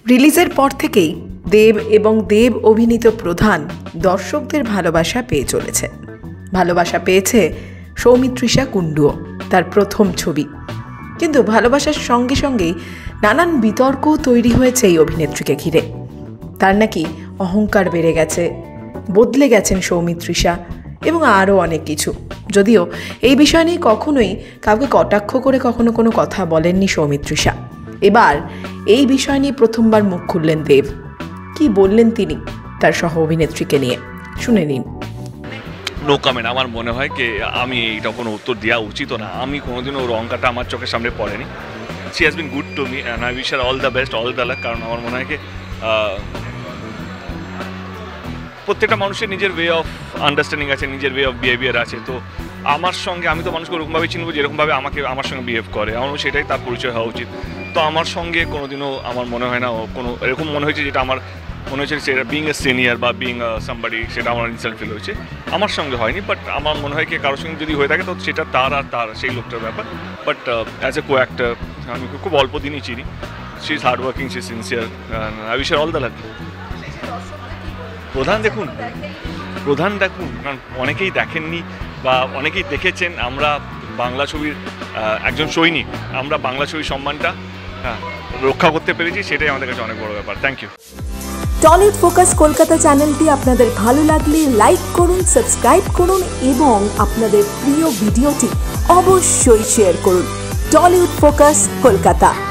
রিলিজের পর থেকেই দেব এবং দেব অভিনীত প্রধান দর্শকদের ভালোবাসা পেয়ে চলেছে। ভালোবাসা পেয়েছে সৌমিত্রিষা কুণ্ডুও, তার প্রথম ছবি। কিন্তু ভালোবাসার সঙ্গে সঙ্গেই নানান বিতর্কও তৈরি হয়েছে এই অভিনেত্রীকে ঘিরে। তার নাকি অহংকার বেড়ে গেছে, বদলে গেছেন সৌমিত্রিষা এবং আরও অনেক কিছু। যদিও এই বিষয় নিয়ে কখনোই কাউকে কটাক্ষ করে কখনো কোনো কথা বলেননি সৌমিত্রিষা। এবার এই বিষয় নিয়ে প্রথমবার মুখ খুললেন দেব। কি বললেন তিনি তার সহ অভিনেত্রীকে নিয়ে, শুনে নিন। No comment. আমার মনে হয় কি আমি এইটা কোনো উত্তর দেওয়া উচিত না। আমি কোনোদিনও ওর অঙ্কটা আমার চোখের সামনে পড়েনি। She has been good to me and I wish her all the best, all the luck. কারণ আমার মনে হয় কি প্রত্যেকটা মানুষের নিজের ওয়ে অফ আন্ডারস্ট্যান্ডিং আছে, নিজের ওয়ে অফ বিহেভিয়ার আছে। তো আমার সঙ্গে আমি তো মানুষকে ওরকমভাবে চিনবো যেরকমভাবে আমার সঙ্গে বিহেভ করে, আমার সেটাই তার পরিচয় হওয়া উচিত। তো আমার সঙ্গে কোনোদিনও আমার মনে হয় না কোনো এরকম মনে হয়েছে যেটা আমার মনে হচ্ছে সেটা বিং এ সিনিয়র বা বিং সামবাডি, সেটা আমার ইনসাল্ট ফিল হয়েছে। আমার সঙ্গে হয়নি, বাট আমার মনে হয় কি কারোর সঙ্গে যদি হয়ে থাকে তো সেটা তার সেই লোকটার ব্যাপার। But as a co actor আমি খুব অল্প দিনই চিনি। She is hard working, she is sincere, I wish her all the luck. প্রধান দেখুন, কারণ অনেকেই দেখেননি বা অনেকেই দেখেছেন। আমরা বাংলা ছবির একজন সৈনিক, আমরা বাংলা ছবির সম্মানটা রক্ষা করতে পেরেছি, সেটাই আমাদের কাছে অনেক বড় ব্যাপার। Thank you. Tollywood focus Kolkata চ্যানেলটি আপনাদের ভালো লাগলে লাইক করুন, সাবস্ক্রাইব করুন এবং আপনাদের প্রিয় ভিডিওটি অবশ্যই শেয়ার করুন। Tollywood focus Kolkata.